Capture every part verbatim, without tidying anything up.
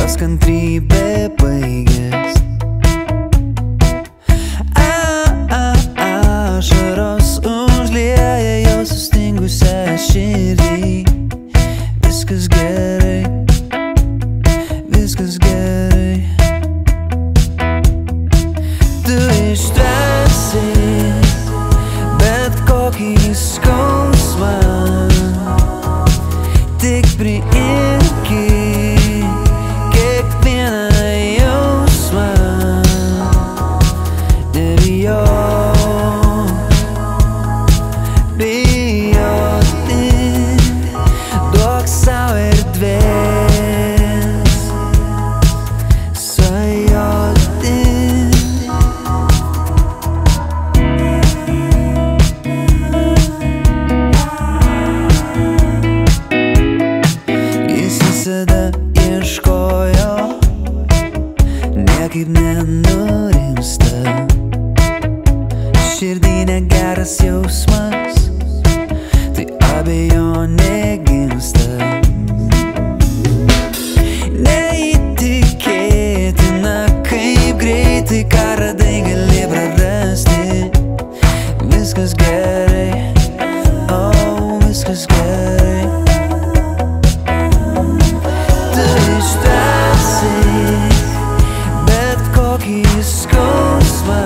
jos kantrybė baigės. Ašaros užlieja jos sustingusią širdį. Viskas gerai, viskas gerai. Tu ištversi bet kokį skausmą, tik priimki kiekvieną jausmą. Nebijok bijoti, duok sau erdvės svajoti. Jis visada ieškojo, niekaip nenurimsta. Širdį negeras jausmas, tai abejonė gimsta. Neįtikėtina, kaip greitai ką radai gali prarasti. Viskas gerai, oh, viskas gerai. Tu ištversi bet kokį skausmą,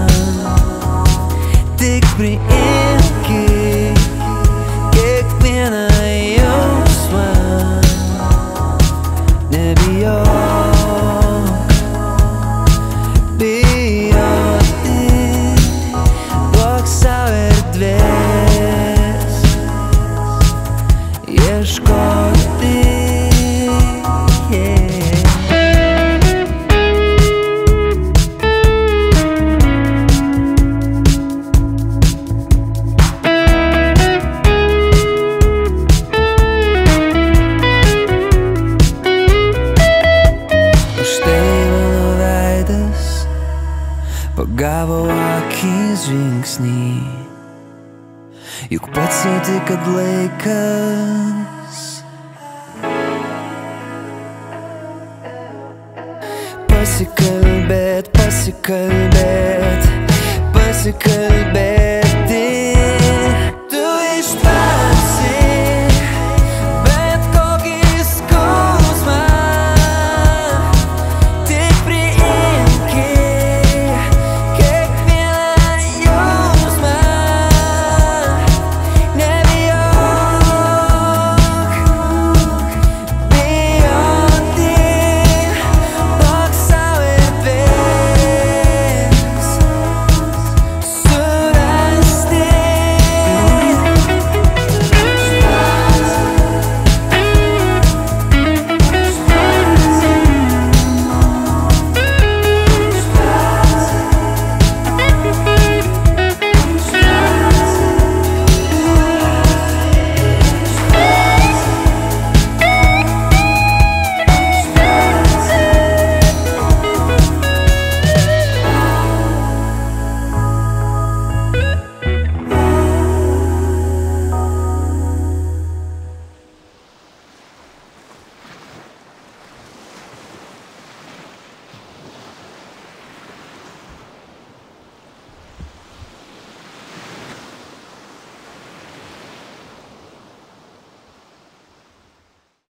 tik priimki kiekvieną jausmą. Nebijok bijoti, duok sau erdvės ieškoti. Pagavo akis žingsnį, juk pats jauti, kad laikas pasikalbėt, pasikalbėt, pasikalbėt.